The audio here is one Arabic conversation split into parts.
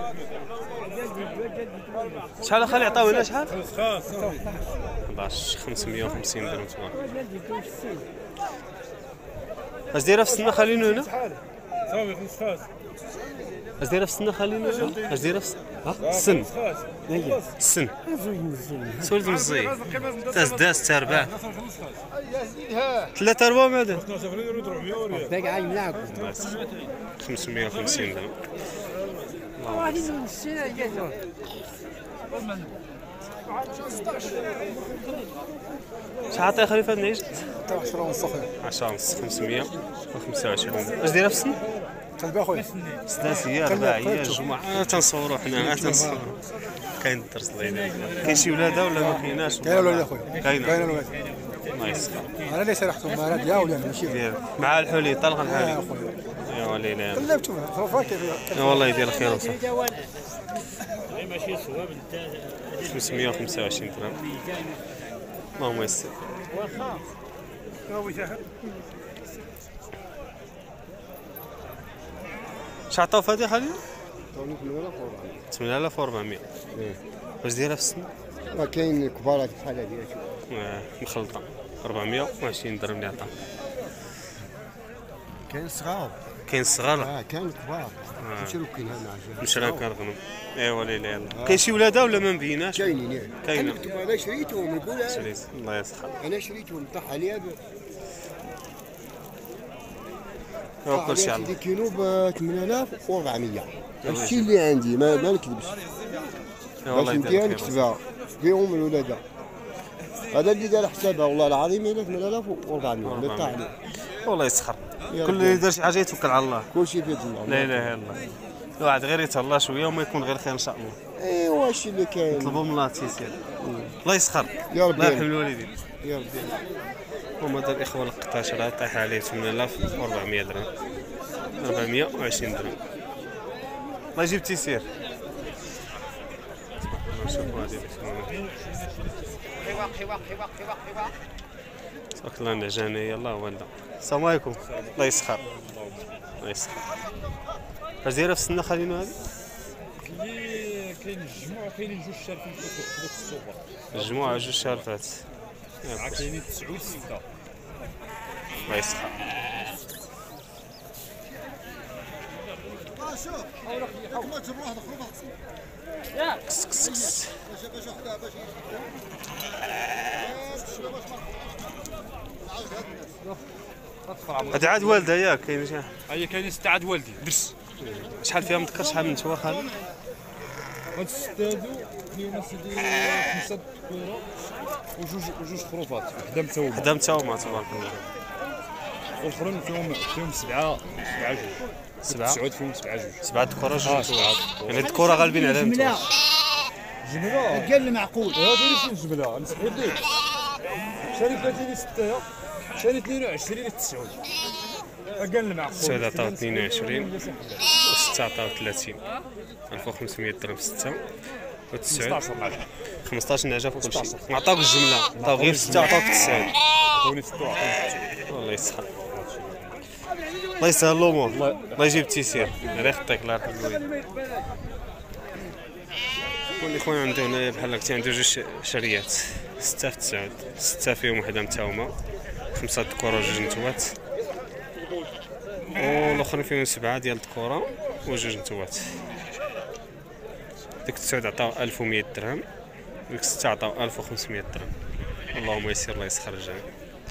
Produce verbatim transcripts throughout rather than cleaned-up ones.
شحال اخا اللي عطاو لنا شحال؟ حداش خمسمية وخمسين درهم تبارك. اش دايره في السنه خلينو هنا؟ صافي خمسطاش. اش دايره في السنه خلينو هنا؟ اش دايره في ها؟ السن. هي السن. سولت مزي. تاس داس تربع. ثلاثة أربعة ماذا؟ باقي عايز نلعب خمسمية وخمسين درهم. واحد من السنة جاتو شحال عطيه خليفه نعيش؟ عشرة ونص اخويا عشرة ونص خمسمية وخمسة وعشرين. اش دايره في السن؟ تلبى اخويا سداسيه رباعيه جمعه تنصوروا حنا تنصوروا. كاين الدرس الله يدير. كاين شي ولاده ولا ما كايناش؟ كاين ولا اخويا كاينه كاين الولاد الله يسخر. انا اللي سرحتهم مع هاد يا ولا ماشي ديال مع الحلي طلق يا الحلي اخويا يا وليلي قلبتهم خرفات يا والله يدير الخير وصافي. ماشي صواب خمسمية وخمسة وعشرين درهم اللهم يسر. شحال عطاو في هادي خليل؟ ثمانية آلاف وأربعمية. واش دايره في السن؟ ما كاين كبارات بحال هادي آه، مخلطه أربعمية وعشرين درهم اللي عطاو. كاين صغار كاين الصغار اه كاين كبار مشروكين هنا مشراك كنخدم. ايوا ليلى يلاه. كاين شي ولاده ولا ما مبيناش؟ كاينين ياك كاينه. انا شريتهم نقول شريت الله يسخر. انا شريتهم طاح عليا هو كلشي على دي كيلو ب ثمانية آلاف وأربعمية. هادشي اللي عندي ما ما نكذبش باش انتي نكتبها فيهم الولاده. هذا اللي دار حسابها والله العظيم الى ثمانية آلاف وأربعمية اللي طاح عليه والله يسخر. كل اللي دار شي حاجه يتوكل على الله. كلشي في يد الله. لا اله الا الله. الواحد غير يتهلا شويه وما يكون غير خير ان شاء الله. ايوا هادشي اللي كاين. نطلبوا من الله تيسير. الله يسخر يا ربي الله يرحم الوالدين. يا ربي هما دار الاخوه القطاش راه طايح عليه ثمانية آلاف وأربعمية درهم أربعمية وعشرين درهم. الله يجيب تيسير. نشوفوا هذه تبارك الله النعجاني يلاه والده. السلام عليكم. الله يسخر الله يسخر. اش دايره في السنه خلينو هذه؟ كاين الجمعة كاينين جوج شارفين في ذوك السوبر. الجمعه جوج شارفات. كاينين تسعة وستة. الله يسخر. كس كس كس. هادي عاد والده ياك كاين شي هي كاينين ستة عاد والدي درس. شحال فيها مذكر شحال من نتوى خالد؟ هاد الستة هادو فيهم سيدي خمسة كورة وجوج وجوج خروفات وحدة متومة. حدا متاومه تبارك الله. والاخرين فيهم فيهم سبعة سبعة جوج. سبعة تسعود فيهم سبعة جوج. سبعة دكورة جوج اه نتوى. سبعة. يعني الدكورة غالبين على نتوى. جملة قال المعقول هادو اللي فين جملة نسحب ليك. شاري ثلاثين ستة شاري اثنين وعشرين تسعود. قال المعقول. سعود عطاو اثنين وعشرين وستة عطاو ثلاثين. ألف وخمسمية درهم ستة وتسعود. خمسطاش نعجة في كل شيء. ما عطاوك الجملة عطاو غير ستة عطاوك تسعود. عطوني ستة وعطوني. والله يسخر. الله يسهل الأمور. الله يجيب التيسير. غير يخطيك الله يرحم الوالدين. واللي خويا عنده هنايا بحال هكا عنده جوج شريات ستة في تسعود. ستة فيهم وحدة متاومة خمسة دكورة وجوج نتوات والاخرين فيهم سبعة ديال الدكورة وجوج نتوات. ديك تسعود عطاو ألف ومية درهم ديك ستة عطاو ألف وخمسمية درهم. اللهم يسر الله يسخر الجميع.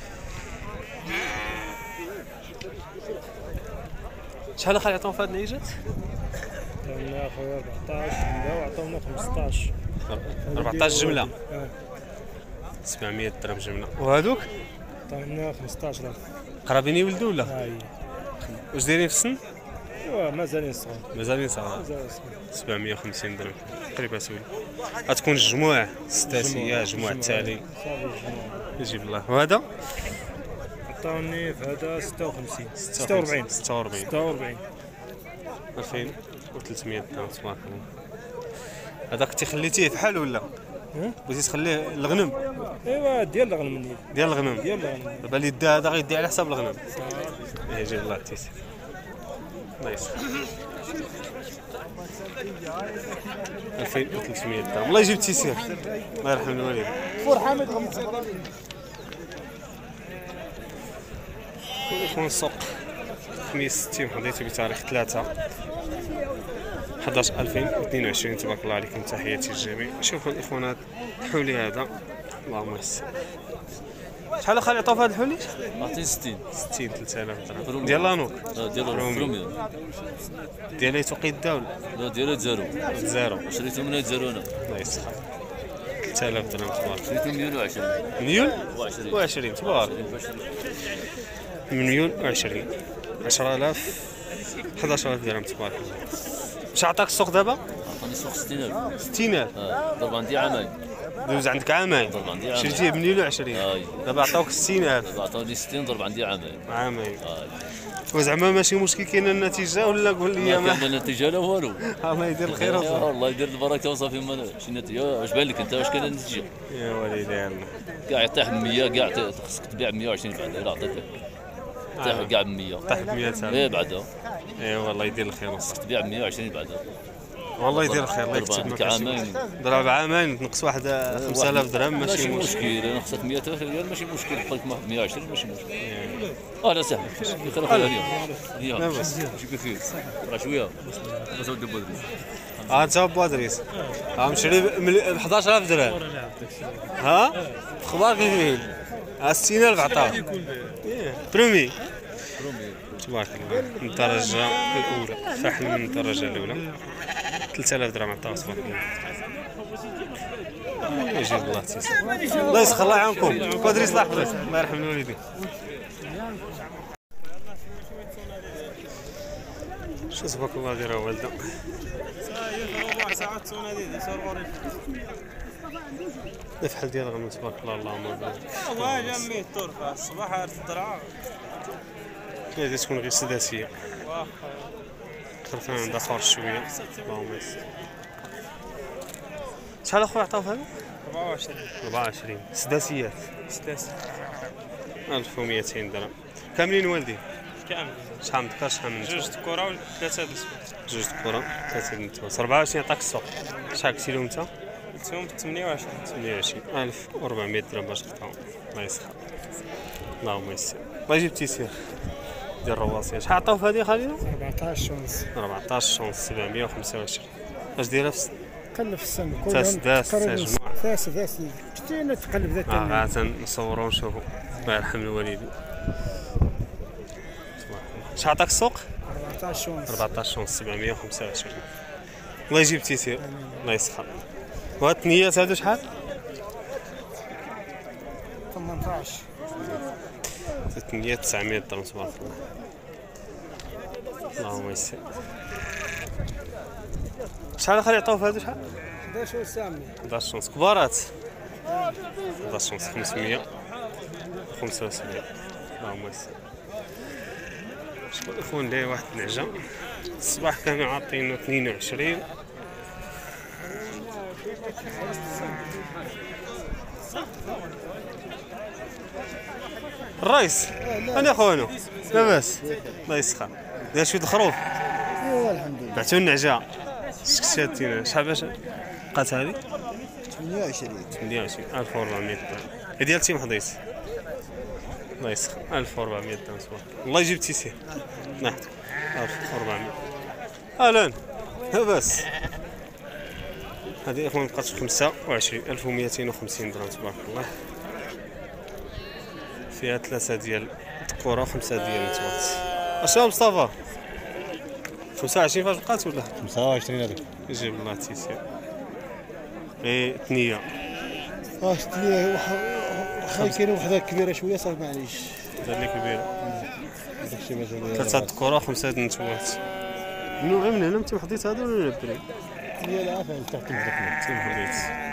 شحال اخا عطاو في هاد النيجات؟ عطاونا اخويا أربعطاش جملة وعطاونا خمسطاش. أربعطاش جملة سبعمية درهم جملة. وهادوك؟ عطاونا خمسطاش ألف. قرابين يولدوا ولا؟ هاي واش دايرين في السن؟ ايوا مازالين صغار. مازالين صغار. مازال صغار. سبعمية وخمسين درهم تقريبا سولي. غتكون الجموع ستاسية جموع التالي صافي الجمعة. يجيب الله. وهذا؟ عطاوني في هذا ستة وخمسين. ستة وأربعين. ستة وأربعين. ستة ستة وأربعين. ألفين وثلاثمية درهم تبارك الله. هذاك كنتي خليتيه فحال ولا؟ بغيتي تخليه الغنم؟ ايوا ديال الغنم. ديال الغنم. ديال الغنم. دابا اللي دا هذا غيدي على حساب الغنم. يجيب الله التيسير. الله يسلمك. ألفين وثلاثمية درهم. والله جبت تيسير الله يرحم الوالد. فور حامد يكون السوق خميس ستين حضيتي بتاريخ ثلاثة حداش ألفين واثنين وعشرين. تبارك الله عليكم، تحياتي للجميع. شوفوا الاخوانات الحولي هذا اللهم يسر. شحال اخا يعطوا في هذا الحولي؟ عطيني ستين ستين ثلاثة آلاف درهم ديال لانوك. ديال الرومي ديال توقيت الدولة. لا ديال زيرو زيرو شريته من زيرو انا. الله يسخر. ثلاثة آلاف درهم تبارك. شريته مليون وعشرين. مليون وعشرين وعشرين تبارك. مليون وعشرين عشرة آلاف حداش آلاف درهم تبارك الله. واش عطاك السوق دابا؟ عطاني السوق ستين ألف. ستين ألف. اه ضرب عندي عامين. دوز عندك عامين ضرب عندي عامين. شريتيه بمليون وعشرين. اي دابا عطاوك ستين ألف. دابا عطاوني ستين ضرب عندي عامين. عامين. اي وزعما ماشي مشكل كاينه النتيجه ولا قول لي ما كان النتيجه لا والو. الله يدير الخير يا وصافي. الله يدير البركه وصافي. ما شي نتيجه واش بان لك انت واش كاينه النتيجه؟ يا وليدي يلا كاع يطيح ب مية كاع خصك تبيع ب مية وعشرين بعدا الا عطيتك. طيح كاع ب مية. طاح ب مية ألف. ايه بعدا اي والله يدير الخير وصافي. تبيع ب مية وعشرين بعدا. والله يدير الخير الله ضرب يكتب عندك معك. عامين. ضرب عامين تنقص واحد خمسة آلاف درهم ماشي ماشي مشكل. مشكل. انا خصك مية ألف ريال ماشي مشكل. بقيت مية وعشرين ماشي مشكل. اه لا سهل خير اخويا اليوم اليوم لاباس. جيب فيه راه شويه بس ودي بودري. ها انت با ادريس ها مشري ب حداش آلاف درهم. ها اخبارك الجميل. ها ستين ألف عطاه برومي تبارك الله. من الدرجة الأولى فحل من الدرجة الأولى ثلاثة آلاف درهم عطاه تبارك الله. يجيب الله تيسر الله يسخر الله يعاونكم. قادر يصلح حضرتك الله يرحم الوالدين. شو تبارك الله دايره والده. الفحل ديال غنم تبارك الله اللهم بارك. والله جميل الطرفه الصباح الدرعه هذه تكون غير سداسيه. واخا خلفنا عندها خور شويه اللهم يسر. شحال اخويا عطاو في هذا؟ أربعة وعشرين أربعة وعشرين سداسيات ستة ألف ومئتين درهم كاملين والدي. كامل شحال من دكار شحال من جوج نتوى؟ كرة وثلاثة بسكوت. جوج كرة ثلاثة نتوى. أربعة وعشرين عطاك السوق. شحال كسيلو انت؟ قلتهم ثمانية وعشرين. ثمانية وعشرين ألف وأربعمية درهم باش تقطعهم. الله يسخر اللهم يسر. الله يجيب تيسير ديال الرواسيه. شحال عطاو في هذه خالد؟ أربعطاش شونس. أربعطاش شونس سبعمية وخمسة وعشرين. اش دايره في كلف السنة تاس داس تجمع. ثاس ثاس شتي انا تقلب ذات اه غا تنصورو ونشوفو الله يرحم الوالدين. شحال عطاك السوق؟ أربعطاش شونس. أربعطاش شونس سبعمية وخمسة وعشرين. الله يجيب تيسير الله يسخر. وهاد الثنيات هادو شحال؟ ثمنطاش. ثلاثمية تسعمية درهم تبارك الله. اللهم يسر. شحال اخر يعطيو في هادو شحال؟ حداش وسامي. حداش شونس كبارات. حداش شونس خمسمية وخمسة وسبعين. اللهم يسر. شكون الاخوان داير واحد النعجة الصباح كانوا عاطينو اثنين وعشرين. الرئيس انا خوانو لاباس الله يسخر. داير شويه الخروف. ايوا الحمد لله. بعتو النعجة سكساتينا شحال باش بقات هذه؟ ثمانية وعشرين. ثمانية وعشرين ألف وأربعمية درهم. هي ديال تيم حضيس الله يسخر ألف وأربعمية درهم تبارك الله. يجيب تيسير نحن ألف وأربعمية. اهلا لاباس. هذه اخوان بقات خمسة وعشرين ألف ومئتين وخمسين درهم تبارك الله. فيها ثلاثة ديال الكرة وخمسة ديال النتوات. اشنو مصطفى؟ خمسة وعشرين فاش بقات ولا؟ خمسة وعشرين هذيك. يجيب الله تيسير. اي ثنية. اه شفت لي واخا كاينه وحده كبيره شويه صافي معليش. هذا اللي كبيرة. داكشي مثلا ثلاثة الكرة وخمسة ديال النتوات. منو غير من هنا انت حضيت هذا ولا نبري؟ ديال عافيه تحت الدخل. تيم حضيت.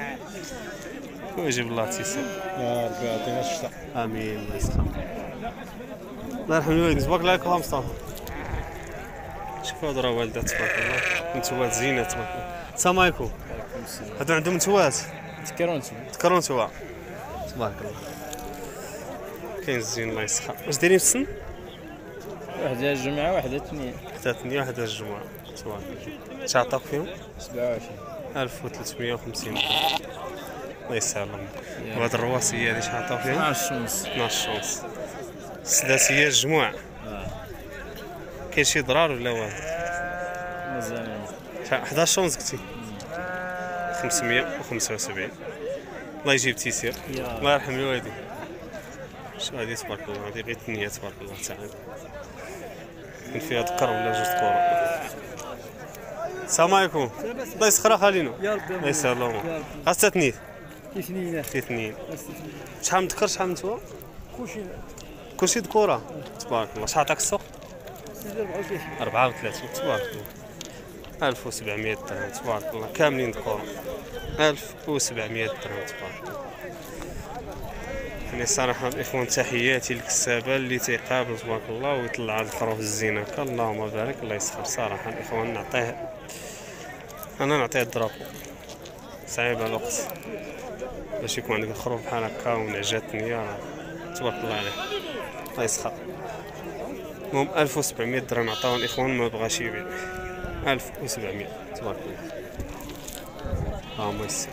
ويجيب الله تيسير. يا ربي يعطينا الشتاء. امين الله يسخر. الله يرحم الوالدين تبارك الله عليكم مصطفى. شوفوا هذا راه والده تبارك الله نتوات زينه تبارك الله. السلام عليكم. هادو عندهم نتوات تكرونتو تكرون نتوى تبارك الله. كاين الزين الله يسخر. واش دايرين في السن؟ واحدة الجمعة واحدة اثنين. ثلاثة واحدة الجمعة. تبارك الله. اش عطاك فيهم؟ سبعة وعشرين ألف وثلاثمية وخمسين درهم. الله يسهل لهم. وهاد الرواسية هادي شحال عطاو فيهم؟ اثناش ونص. اثناش ونص. السداسية الجموع. كاين شي ضرار ولا والو؟ مزيان. حداش ونص قلتي؟ خمسمية وخمسة وسبعين. الله يجيب تيسير. الله يرحم الوالدين. شو هادي تبارك الله، هادي غير ثنية تبارك الله تعالى. كاين فيها ذكر ولا جوج كورة. السلام عليكم. الله يسخر خالينو. الله يسهل اللهم. خاصها ثنين. اثنين اثنين. شحال من ذكر شحال من نتوى؟ كلشي كلشي ذكورة. تبارك الله. شحال عطاك السوق؟ أربعة وثلاثين. تبارك الله. ألف وسبعمية درهم. تبارك الله. كاملين ذكورة. ألف وسبعمية درهم. تبارك الله. يعني صراحة الإخوان تحياتي للكسابة اللي تيقابلوا تبارك الله ويطلع هاد الخروف الزينة هكا. اللهم بارك. الله يسخر صراحة الإخوان. نعطيه أنا نعطيه الدرابو. صعيب على الوقت باش يكون عندك الخروف بحال هكا ونعجات ثنية. تبارك الله عليه. الله يسخر. المهم ألف وسبعمية درهم عطاو الإخوان ما بغاش يبيع. ألف وسبعمية. تبارك الله. اللهم يسر.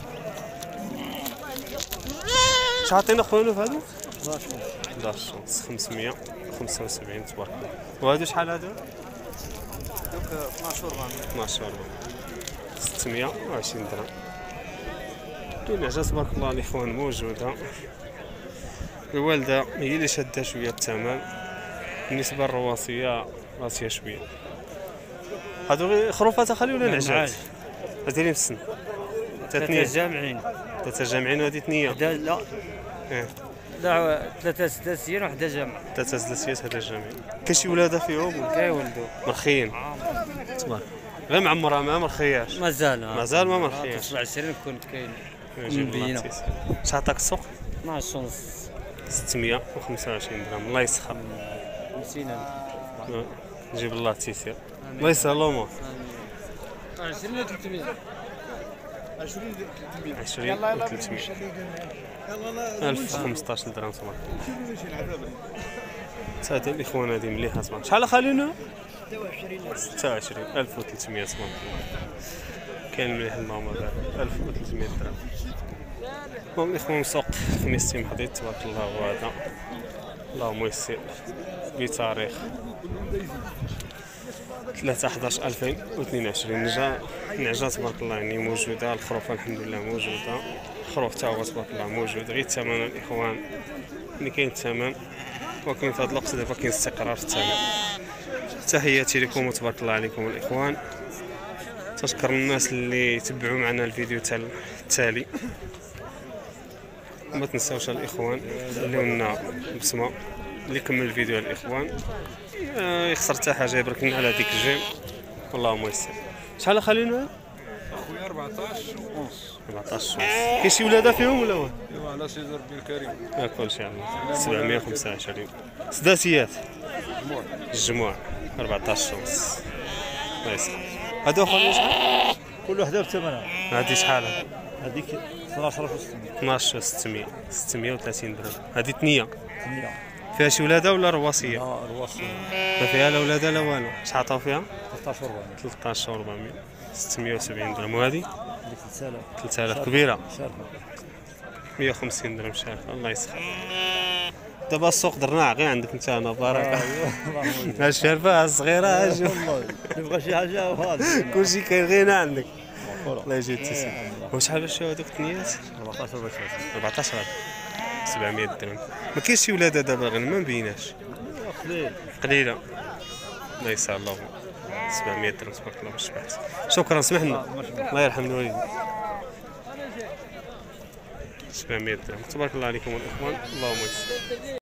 شحال عطينا خويا في هادو؟ حداش ونص. خمسمية وخمسة وسبعين. تبارك الله. وهادو شحال هادو؟ دوك اثناش وأربعمية. اثناش وربعمية. ستمية وعشرين درهم. كاين عجز تبارك الله الإخوان موجودة. الوالدة هي اللي شادة شوية الثمن. بالنسبة للرواسية راسية شوية. هادو غير خروفات خالي ولا نعجات؟ هادي في السن. ثلاثة جامعين. ثلاثة جامعين وهادي ثنية. لا اه لا ثلاثة سداسيين وحدة جامعة. ثلاثة سداسيات هذا جامعين. كاين شي ولادة فيهم؟ كيولدوا. مرخيين. تبارك. غير معمرها ما مرخياش. مازال مازال ما مرخياش. سبع سنين كنت كاين. مبينة. شحال عطاك السوق؟ اثناش ونص. ستمية وخمسة وعشرين درهم. الله يسخر. خمسين ألف. جيب الله التيسير. الله يسهل الأمور. عشرين و ثلاثمية. عشرين ثلاثمية. عشرين و ثلاثمية. ألف وخمسطاش درهم تبارك الله. ساعات الإخوان هادي مليحة تبارك. شحال خالينا؟ ستة وعشرين. ألف وثلاثمية تبارك الله. كاين مليح اللهم بارك. ألف وثلاثمية درهم. المهم الإخوان سوق خميستي محضيت تبارك الله. وهذا اللهم يسر بتاريخ ثلاثة حداش ألفين واثنين وعشرين. نجا نعجة تبارك الله يعني موجودة. الخروفة الحمد لله موجودة. الخروف تا هو تبارك الله موجود. غير الثمن الإخوان ملي كاين الثمن ولكن في هذا الوقت دابا كاين استقرار في الثمن. تحياتي لكم وتبارك الله عليكم الإخوان. تشكر الناس اللي تبعوا معنا الفيديو التالي. ما تنساوش الإخوان اللي لنا بسمة اللي كمل الفيديو الإخوان يخسر حتى حاجه يبارك لنا على هذيك الجيم. اللهم يسر. شحال خلينا اخويا أربعطاش ونص. أربعطاش ونص. كاين شي ولاده فيهم ولا هو؟ ايوا على سيدي ربي الكريم. ياك ان شاء الله. سبعمية وخمسة وعشرين. سداسيات الجموع أربعطاش ونص. الله يسر. هادو اخويا شحال؟ كل وحده بثمنها. هادي شحال؟ هذيك اثناش ألف وستمية. اثناش وستمية. ستمية وثلاثين درهم. هادي ثنيه. ثمانية. فيها شي ولاده ولا رواسيه؟ لا رواسية. ما فيها لا ولاده لا والو. شحال عطاو فيها؟ ثلاثطاش وأربعمية. ثلاثطاش وأربعمية. ستمية وسبعين درهم. وهادي؟ هذيك ثلاثة آلاف. ثلاثة آلاف كبيره. شارفة. مية وخمسين درهم شارفه. الله يسخر. دابا السوق درناه غير عندك انت انا بارك. ها الشارفه الصغيره اجي. والله نبغى شي حاجة وهذا. كلشي كاين غير عندك. الله يجزيك التسليم. وشحال باش هذوك الثنيات؟ أربعطاش أربعطاش. أربعطاش سبعمية درهم. ما كاينش شي ولاده دابا غير ما مبيناش. قليل. قليله. الله يسهل الله. سبعمية درهم تبارك الله باش شبعت. شكرا سمحنا. الله يرحم الوالدين. سبعمية درهم تبارك الله عليكم الاخوان. اللهم يسر.